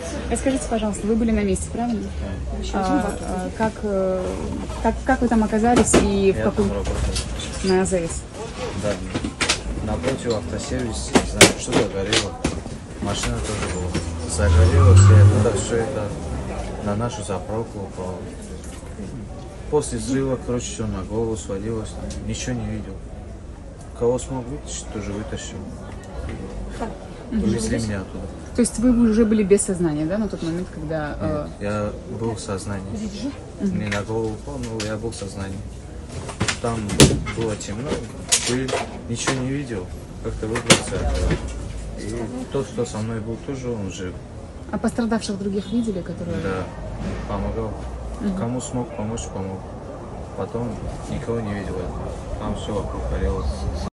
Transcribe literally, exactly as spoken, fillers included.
Расскажите, пожалуйста, вы были на месте, правильно? Да. А, а, как, э, как, как вы там оказались и в Я какой... там работал. На АЗС? Да. Напротив автосервис, не знаю, что-то горело. Машина тоже была. Загорелась, и тогда все это на нашу заправку упало. После взрыва, короче, все на голову свалилось. Ничего не видел. Кого смог вытащить, тоже вытащил. Увезли меня оттуда. То есть вы уже были без сознания, да, на тот момент, когда... э, Нет, я был в сознании. Мне на голову упал, но я был в сознании. Там было темно, пыль, ничего не видел, как-то выбрался. И тот, кто со мной был, тоже он жив. А пострадавших других видели, которые... Да, помогал. Кому смог помочь, помог. Потом никого не видел. Там все вокруг горело.